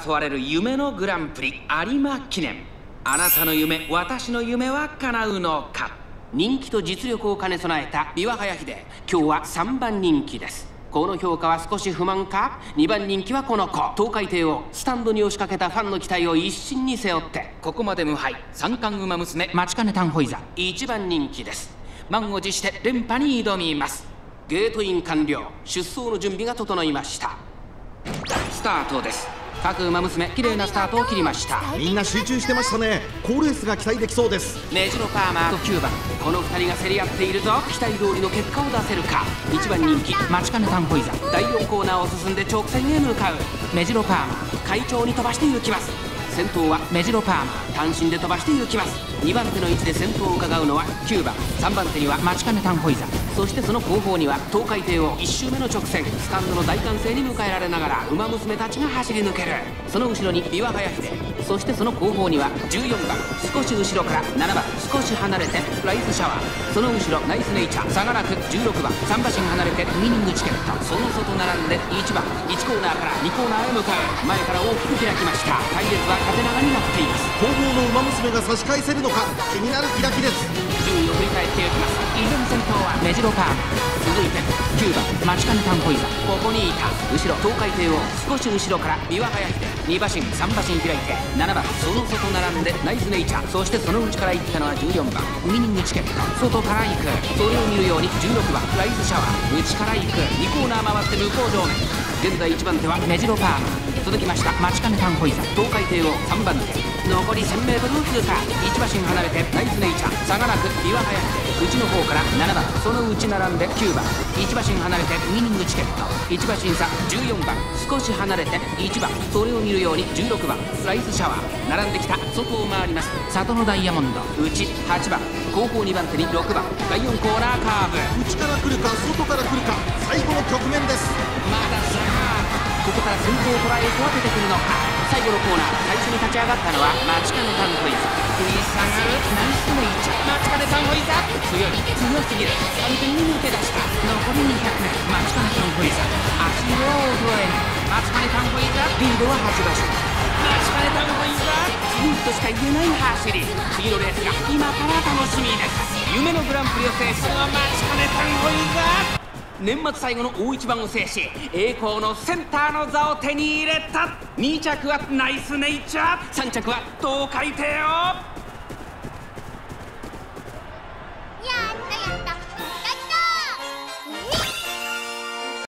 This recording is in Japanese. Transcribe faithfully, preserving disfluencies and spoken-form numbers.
争われる夢のグランプリ有馬記念。あなたの夢、私の夢は叶うのか。人気と実力を兼ね備えた琵琶早秀、今日はさんばん人気です。この評価は少し不満か。にばん人気はこの子、東海帝王。スタンドに押しかけたファンの期待を一身に背負って、ここまで無敗、三冠馬娘マチカネタンホイザ、いちばん人気です。満を持して連覇に挑みます。ゲートイン完了、出走の準備が整いました。スタートです。各馬娘、綺麗なスタートを切りました。 みんな集中してましたね。好レースが期待できそうです。 メジロパーマーときゅうばん、このふたりが競り合っているぞ。期待通りの結果を出せるか。いちばん人気マチカネタンホイザ、だいよんコーナーを進んで直線へ向かう。メジロパーマー、快調に飛ばして行きます。先頭はメジロパーマー、単身で飛ばして行きます。にばん手の位置で先頭を伺うのはきゅうばん、さんばん手にはマチカネタンホイザ、そしてその後方には東海帝王。いっ周目の直線、スタンドの大歓声に迎えられながら馬娘たちが走り抜ける。その後ろに琵琶早秀、そしてその後方にはじゅうよんばん、少し後ろからななばん、少し離れてライスシャワー、その後ろナイスネイチャー、差がなくじゅうろくばん、さん馬身離れてウイニングチケット、その外並んでいちばん、いちコーナーからにコーナーへ向かう。前から大きく開きました。隊列は縦長になっています。 後方の馬娘が差し返せるのか、気になる開きです。 順位を振り返っていきます。依然先頭はメジロパーマ、続いてきゅうばんマチカネタンホイザ、ここにいた。後ろ東海帝王、少し後ろから琵琶早秀、に馬身さん馬身開いてななばん、その外並んでナイスネイチャー、そしてその内から行ったのはじゅうよんばん、ウイニングチケット、外から行く。それを見るようにじゅうろくばんライスシャワー、内から行く。にコーナー回って向こう上面。現在いちばん手はメジロパーマ、続きましたマチカネタンホイザ、東海帝王さんばん手、残り せんメートル を通過。いち馬身離れてナイスネイチャー、差がなく琵琶早秀、内の方からななばん、その内並んできゅうばん、いち馬身離れてウイニングチケット、いち馬身差じゅうよんばん、少し離れていちばん、それを見るようにじゅうろくばんライスシャワー、並んできた。外を回ります里のダイヤモンド、内はちばん、後方にばん手にろくばん、だいよんコーナーカーブ。 内から来るか外から来るか、最後の局面です。 まだ差が、ここから先頭を捉えては出てくるのか。最後のコーナー、最初に立ち上がったのはマチカネタンホイザ、食い下がるナイスネイチャー、マチカネタンホイザ、強い強すぎる、完全に抜け出した。残りにひゃくメ、マチカネタンホイザ、足色は衰えない。マチカネタンホイザ、リードははち馬身。マチカネタンホイザ、強いとしか言えない走り。次のレースが今から楽しみです。夢のグランプリを制するのはマチカネタンホイザ。年末最後の大一番を制し、栄光のセンターの座を手に入れた。に着はナイスネイチャー、さん着は東海帝王。